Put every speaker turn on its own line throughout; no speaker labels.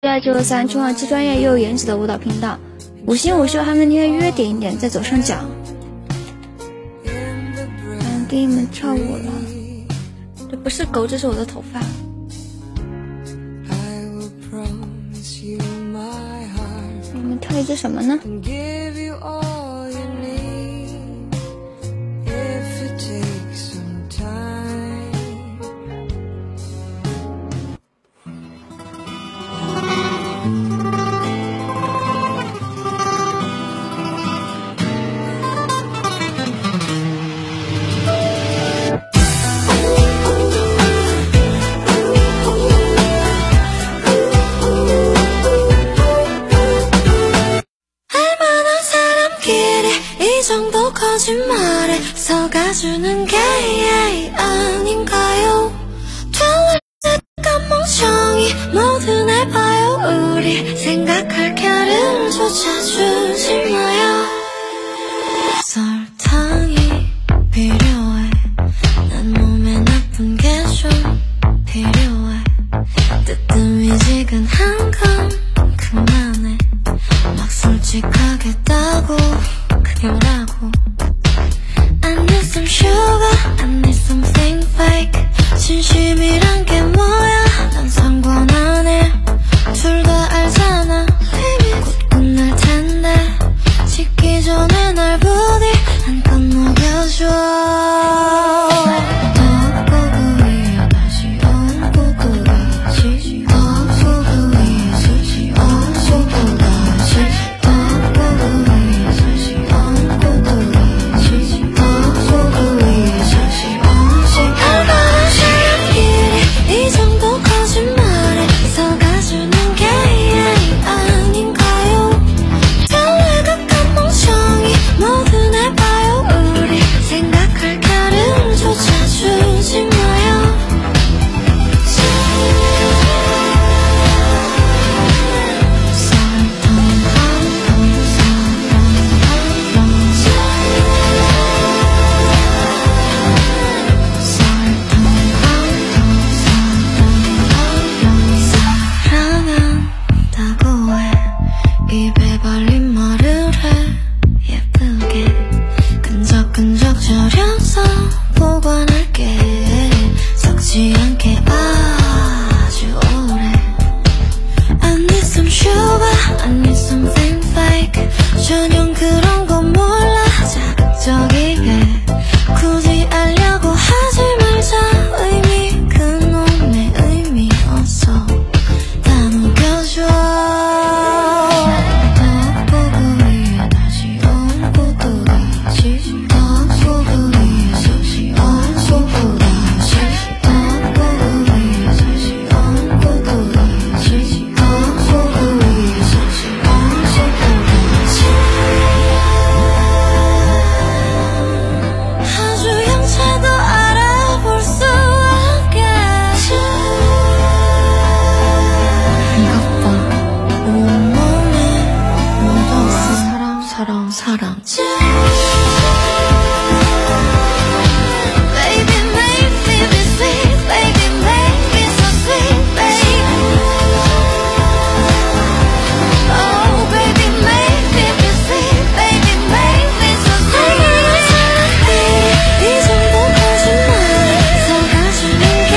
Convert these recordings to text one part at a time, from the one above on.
993中耳机专业又有颜值的舞蹈频道，5星5秀，还能订阅点一点，在左上角。给你们跳舞了，这不是狗，这是我的头发。我们跳一支什么呢？
거짓말에 속아주는 게 아닌가요? 털레가 멍청이 모두 날 봐요. 우리 생각할 겨를조차 주지 마요. 설탕이 필요해. 난 몸에 나쁜 게 좀 필요해. 뜨뜻미지근한 건 그만해. 막 솔직하겠다고 그게 뭐라고. I need some sugar, I need something fake. 진심이란 게 뭐야? 난 상관 안 해. 둘 다 알잖아. 이미 곧 끝날 텐데. 식기 전에 날 부디 한껏 녹여줘. 입에 발린 말을 해 예쁘게 끈적끈적 절여서 보관할게 썩지 않게 아주 오래 I need some sugar, I need something fake 전혀 그런 거 몰라 자극적이게 굳이 알려고 하지 말자 의미 그 놈의 의미 없어 다 녹여줘 사랑 Baby make me be sweet Baby make me so sweet baby Oh baby make me be sweet Baby make me so sweet 이 정도 거짓말에 속아주는 게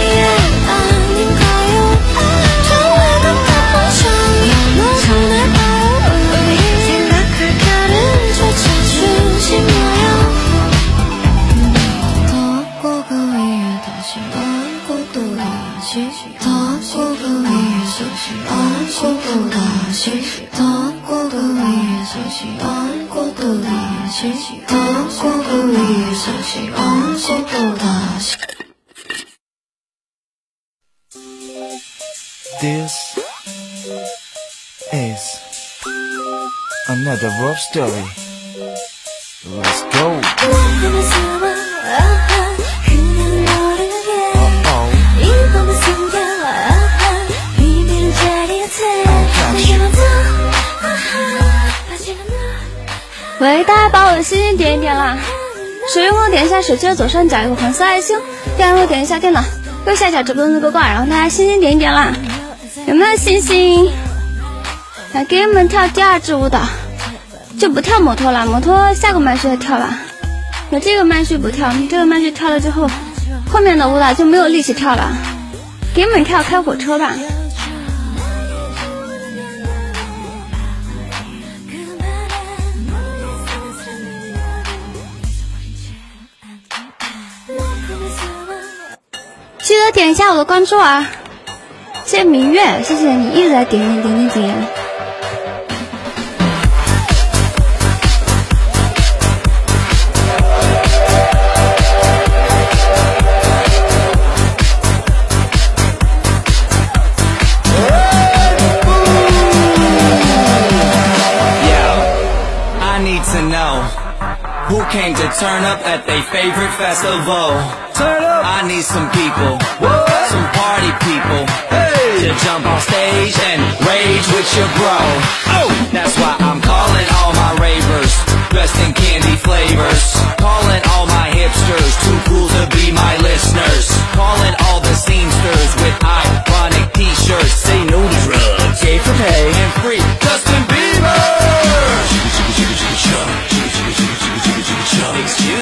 아닌가요 정말 깜깜하셔니 모두 날 봐요 우리 생각할 조차 주지 마요 더 얹고 그 위에 다시 얹고 또 다시 더 얹고 그 위에 다시 얹고 또 다시 더 얹고 그 위에 다시 얹고 또 다시 더 얹고 그 위에 다시 얹고 또 다시
This is another love story. Let's go.
喂，大家把我的心心点一点啦！手机我点一下手机的左上角有个黄色爱心，电脑我点一下电脑右下角直播的那个挂，然后大家心心点一点啦！ 有没有信心？来给你们跳第二支舞蹈，就不跳摩托了，摩托下个麦序再跳吧。有这个麦序不跳，这个麦序跳了之后，后面的舞蹈就没有力气跳了。给你们跳开火车吧。记得点一下我的关注啊！谢谢明月，谢谢你一直在点。
Who came to turn up at their favorite festival? Turn up! I need some people, some party people, to jump on stage and rage with your bro. Oh, that's why I'm calling all my ravers, dressed in candy flavors. Calling all my hipsters, too cool to be my listeners. Calling all the seamsters with ironic t-shirts. Say no to drugs, gay for pay, and free Justin Bieber. Excuse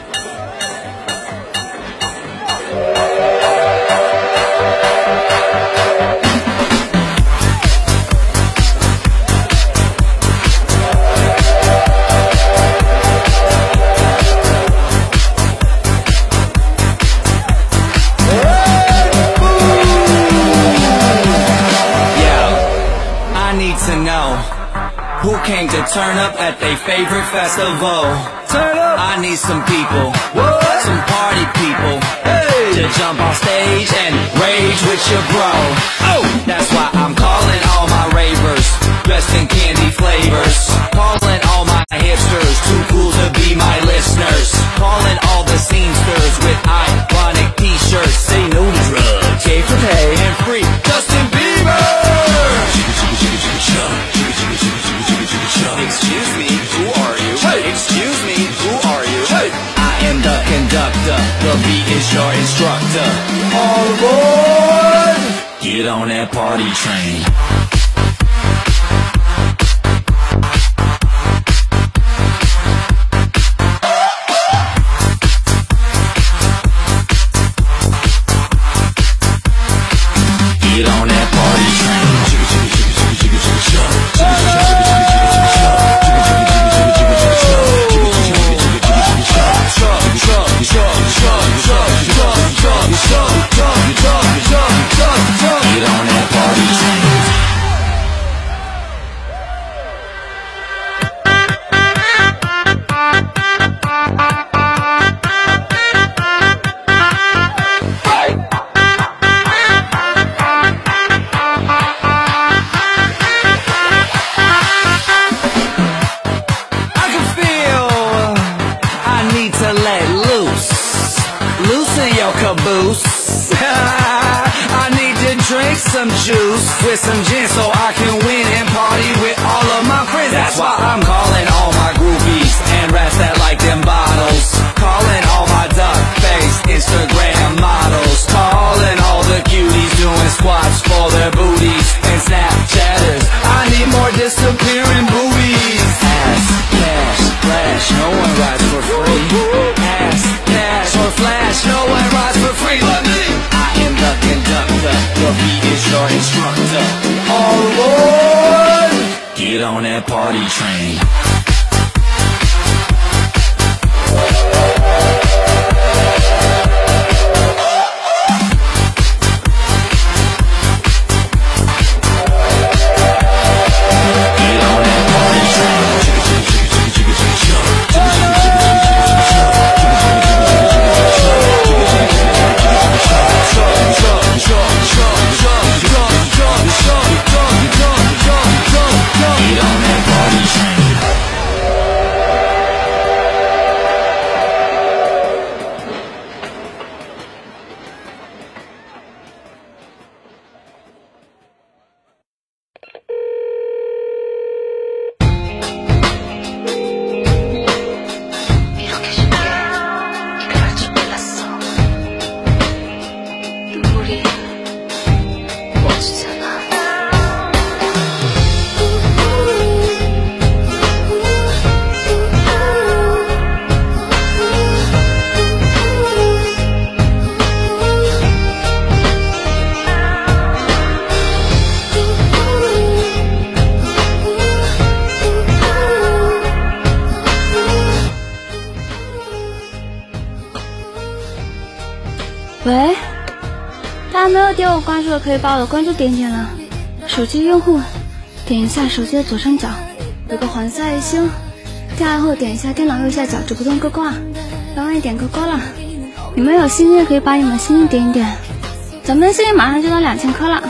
Who came to turn up at their favorite festival? Turn up! I need some people, some party people, to jump on stage and rage with your bro. Oh, that's why I'm calling all my ravers, dressed in candy flavors. Calling all my hipsters, too cool to be my listeners. Calling all the seamsters with ironic t-shirts. Say no to drugs, gay for pay, and free Justin Bieber. Excuse me, who are you? Hey. Excuse me, who are you? Hey. I am the conductor, the beat is your instructor. All aboard! Get on that party train. Get on that party train. Get on that party train. I can feel I need to let loose. Loosen your caboose. I need to drink some juice with some gin so I can win and party with all of my friends. That's why I'm calling all my groupies and rats that like them bottles. Calling all my duck-faced Instagram models. Calling all the cuties doing squats for their booties and Snapchatters. I need more disappearing boobies. Ass, cash, flash, no one rides for free. Ass, cash, or flash, no one rides for free. Let me. I am the conductor, the beat is your instructor. All aboard! Get on that party train. Get on that party train. Get on that party train.
点我关注的可以把我的关注点点了。手机用户点一下手机的左上角有个黄色爱心，点完后点一下电脑右下角直播中勾勾啊，然后也点勾勾了。你们有星星也可以把你们星星点一点，咱们星星马上就到2000颗了。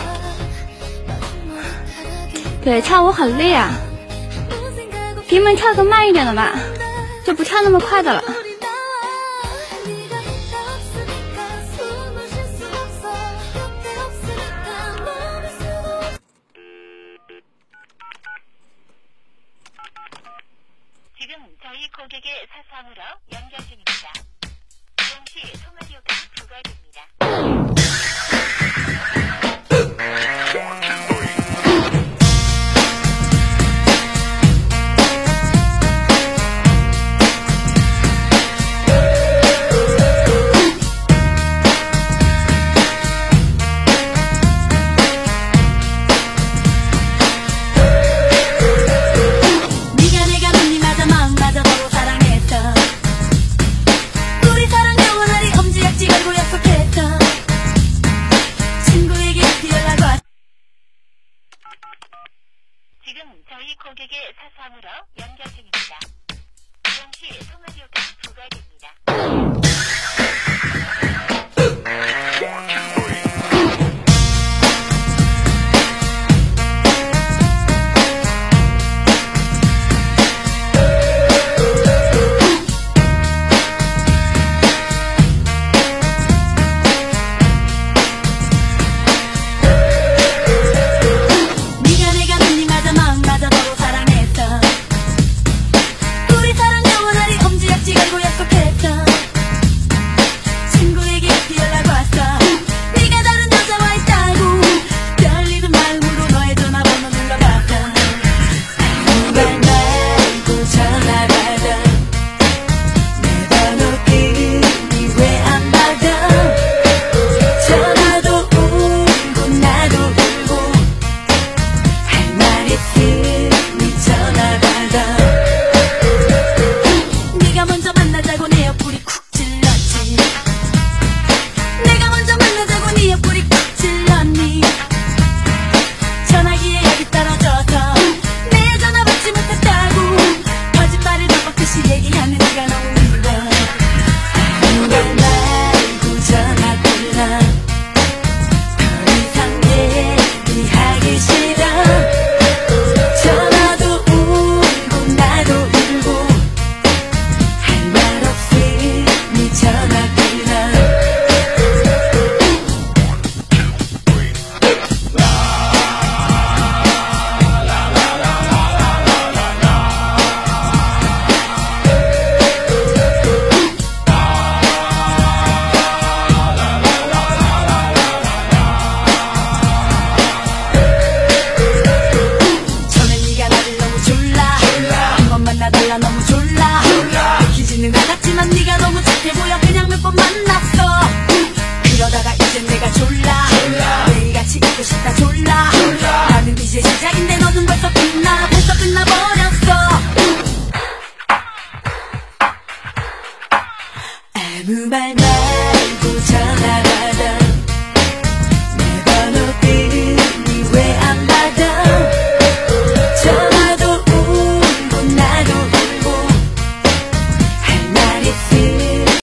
对，跳舞很累啊，给你们跳个慢一点的吧，就不跳那么快的了。
저희 고객의 사상으로 연결 중입니다. 이용 시 통화료가 부과됩니다. 지금 저희 고객의 사상으로 연결 중입니다. 이용 시 통화료가 부과됩니다.
아무 말 말